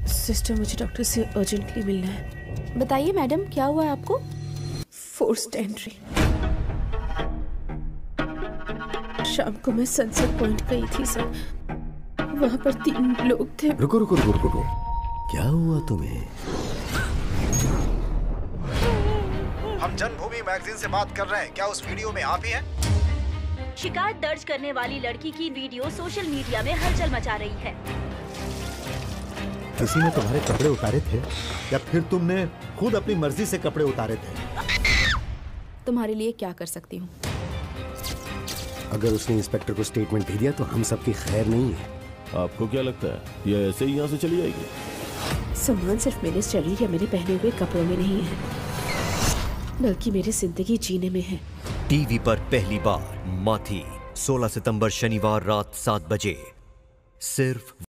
Sister, मुझे doctor से urgently मिलना है। बताइए मैडम, क्या हुआ है आपको? Forced entry. शाम को मैं सनसेट पॉइंट गई थी सर, वहां पर 3 लोग थे। रुको रुको रुको रुको, क्या हुआ तुम्हें? हम जन्मभूमि मैगजीन से बात कर रहे हैं, क्या उस वीडियो में आप ही हैं? शिकायत दर्ज करने वाली लड़की की वीडियो सोशल मीडिया में हलचल मचा रही है। किसी ने तुम्हारे कपड़े उतारे थे या फिर तुमने खुद अपनी मर्जी से कपड़े उतारे थे? तुम्हारे लिए क्या कर सकती हूँ? अगर उसने इंस्पेक्टर को स्टेटमेंट दे दिया तो हम सबकी खैर नहीं है। आपको क्या लगता है ये ऐसे ही यहाँ से चली जाएगी? सामान सिर्फ मेरे स्टडी या मेरे पहने हुए कपड़ों में नहीं है, बल्कि मेरी जिंदगी जीने में है। टीवी पर पहली बार माथी 16 सितंबर शनिवार रात 7 बजे सिर्फ